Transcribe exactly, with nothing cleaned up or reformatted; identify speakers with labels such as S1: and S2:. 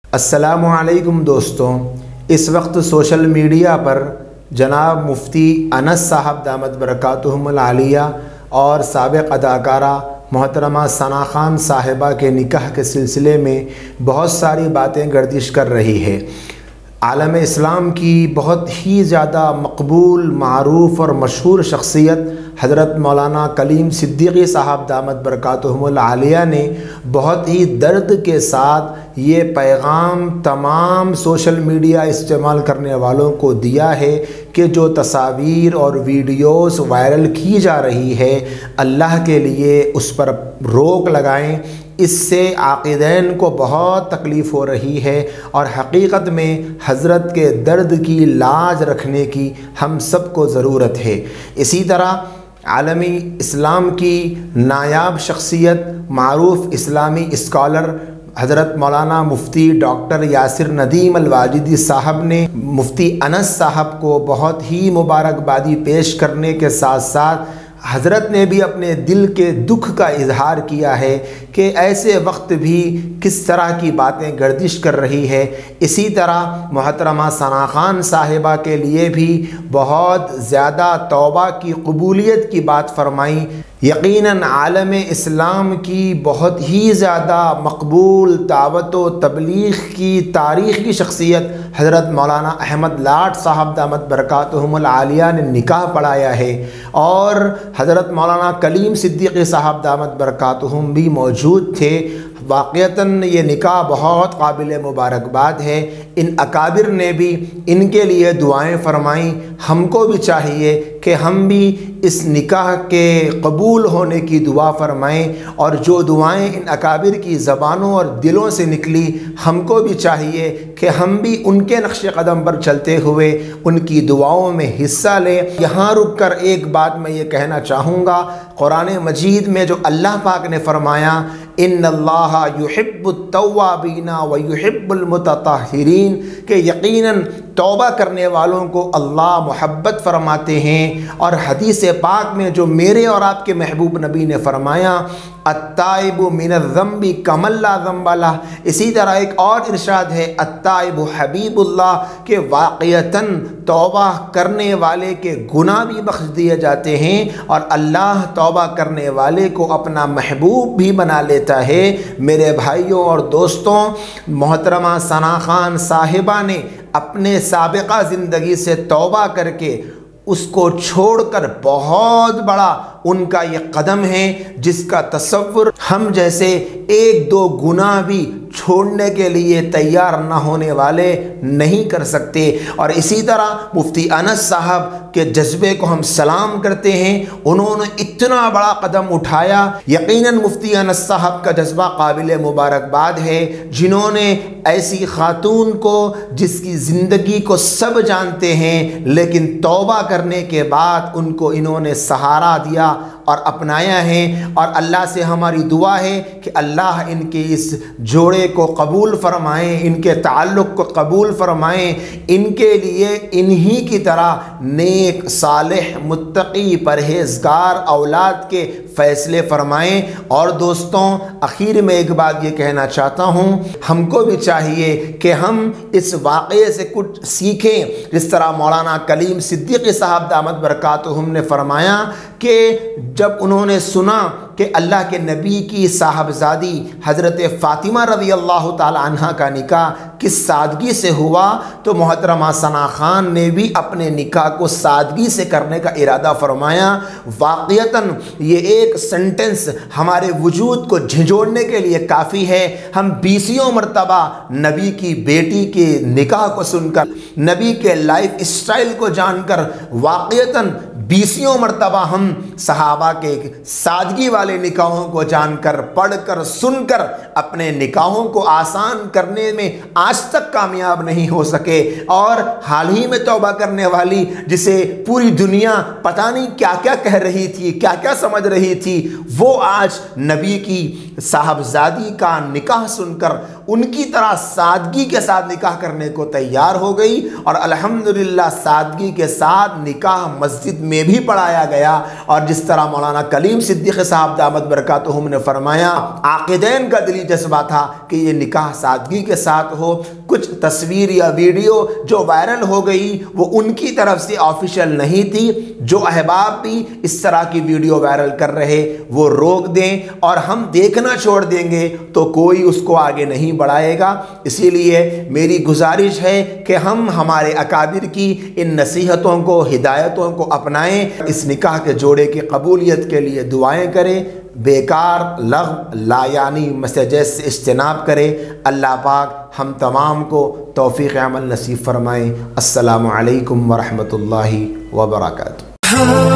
S1: السلام علیکم دوستوں، اس وقت سوشل میڈیا پر جناب مفتی انس صاحب دامت برکاتہم العالیہ اور سابق اداکارہ محترمہ ثنا خان صاحبہ کے نکاح کے سلسلے میں بہت ساری باتیں گردش کر رہی ہے۔ عالم اسلام کی بہت ہی زیادہ مقبول، معروف اور مشہور شخصیت حضرت مولانا کلیم صدیقی صاحب دامت برکاتہم العالیہ نے بہت ہی درد کے ساتھ یہ پیغام تمام سوشل میڈیا استعمال کرنے والوں کو دیا ہے کہ جو تصاویر اور ویڈیوز وائرل کی جا رہی ہے، اللہ کے لیے اس پر روک لگائیں۔ اس سے عاقدین کو بہت تکلیف ہو رہی ہے اور حقیقت میں حضرت کے درد کی لاج رکھنے کی ہم سب کو ضرورت ہے۔ اسی طرح عالمی اسلام کی نایاب شخصیت، معروف اسلامی اسکالر حضرت مولانا مفتی ڈاکٹر یاسر ندیم الواجدی صاحب نے مفتی انس صاحب کو بہت ہی مبارکبادی پیش کرنے کے ساتھ ساتھ حضرت نے بھی اپنے دل کے دکھ کا اظہار کیا ہے کہ ایسے وقت بھی کس طرح کی باتیں گردش کر رہی ہے۔ اسی طرح محترمہ ثنا خان صاحبہ کے لیے بھی بہت زیادہ توبہ کی قبولیت کی بات فرمائی۔ یقیناً عالم اسلام کی بہت ہی زیادہ مقبول دعوت و تبلیغ کی تاریخ کی شخصیت حضرت مولانا احمد لاٹ صاحب دامت برکاتہم العالیہ نے نکاح پڑھایا ہے اور حضرت مولانا کلیم صدیقی صاحب دامت برکاتہم بھی موجود تھے۔ واقعتاً یہ نکاح بہت قابل مبارکباد ہے۔ ان اکابر نے بھی ان کے لیے دعائیں فرمائیں۔ ہم کو بھی چاہیے کہ ہم بھی اس نکاح کے قبول ہونے کی دعا فرمائیں، اور جو دعائیں ان اکابر کی زبانوں اور دلوں سے نکلی، ہم کو بھی چاہیے کہ ہم بھی ان کے نقش قدم پر چلتے ہوئے ان کی دعاؤں میں حصہ لیں۔ یہاں رک کر ایک بات میں یہ کہنا چاہوں گا، قرآن مجید میں جو اللہ پاک نے فرمایا ان اللہ یحب التوابین ویحب المتطہرین، کہ یقیناً توبہ کرنے والوں کو اللہ محبت فرماتے ہیں، اور حدیث پاک میں جو میرے اور آپ کے محبوب نبی نے فرمایا التائب من الذنب کمن لا ذنب لہ، اسی طرح ایک اور ارشاد ہے التائب حبیب اللہ، کہ واقعتاً توبہ کرنے والے کے گناہ بھی بخش دیے جاتے ہیں اور اللہ توبہ کرنے والے کو اپنا محبوب بھی بنا لیتا ہے۔ میرے بھائیوں اور دوستوں، محترمہ ثنا خان صاحبہ نے اپنے سابقہ زندگی سے توبہ کر کے اس کو چھوڑ کر بہت بڑا ان کا یہ قدم ہے جس کا تصور ہم جیسے ایک دو گناہ بھی چھوڑنے کے لیے تیار نہ ہونے والے نہیں کر سکتے۔ اور اسی طرح مفتی انس صاحب کے جذبے کو ہم سلام کرتے ہیں، انہوں نے اتنا بڑا قدم اٹھایا۔ یقیناً مفتی انس صاحب کا جذبہ قابل مبارکباد ہے، جنہوں نے ایسی خاتون کو جس کی زندگی کو سب جانتے ہیں لیکن توبہ کرنے کے بعد ان کو انہوں نے سہارا دیا اور اپنایا ہے، اور اللہ سے ہماری دعا ہے کہ اللہ ان کے اس جوڑے کو قبول فرمائیں، ان کے تعلق کو قبول فرمائیں، ان کے لیے انہی کی طرح نیک، صالح، متقی، پرہیزگار اولاد کے فیصلے فرمائیں۔ اور دوستوں، اخیر میں ایک بات یہ کہنا چاہتا ہوں، ہم کو بھی چاہیے کہ ہم اس واقعے سے کچھ سیکھیں، جس طرح مولانا کلیم صدیقی صاحب دامت برکاتہم نے فرمایا کہ جب انہوں نے سنا کہ اللہ کے نبی کی صاحبزادی حضرت فاطمہ رضی اللہ تعالی عنہ کا نکاح کس سادگی سے ہوا، تو محترمہ ثنا خان نے بھی اپنے نکاح کو سادگی سے کرنے کا ارادہ فرمایا۔ واقعتاً یہ ایک سنٹنس ہمارے وجود کو جھنجھوڑنے کے لیے کافی ہے۔ ہم بیسیوں مرتبہ نبی کی بیٹی کے نکاح کو سن کر، نبی کے لائف اسٹائل کو جان کر، واقعتاً بیسیوں مرتبہ ہم صحابہ کے سادگی والے نکاحوں کو جان کر، پڑھ کر، سن کر اپنے نکاحوں کو آسان کرنے میں آج تک کامیاب نہیں ہو سکے، اور حال ہی میں توبہ کرنے والی جسے پوری دنیا پتہ نہیں کیا کیا کہہ رہی تھی، کیا کیا سمجھ رہی تھی، وہ آج نبی کی صاحبزادی کا نکاح سن کر ان کی طرح سادگی کے ساتھ نکاح کرنے کو تیار ہو گئی، اور الحمدللہ سادگی کے ساتھ نکاح مسجد میں بھی پڑھایا گیا۔ اور جس طرح مولانا کلیم صدیقی صاحب دامت برکاتہم نے فرمایا، عاقدین کا دلی جذبہ تھا کہ یہ نکاح سادگی کے ساتھ ہو۔ کچھ تصویر یا ویڈیو جو وائرل ہو گئی وہ ان کی طرف سے آفیشیل نہیں تھی۔ جو احباب بھی اس طرح کی ویڈیو وائرل کر رہے وہ روک دیں، اور ہم دیکھنا چھوڑ دیں گے تو کوئی اس کو آگے نہیں بڑھائے گا۔ اسی لیے میری گزارش ہے کہ ہم ہمارے اکابر کی ان نصیحتوں کو، ہدایتوں کو اپنائیں، اس نکاح کے جوڑے کی قبولیت کے لیے دعائیں کریں، بیکار لغو لا یعنی میسیجز سے اجتناب کریں۔ اللہ پاک ہم تمام کو توفیق عمل نصیب فرمائیں۔ السلام علیکم ورحمۃ اللہ وبرکاتہ۔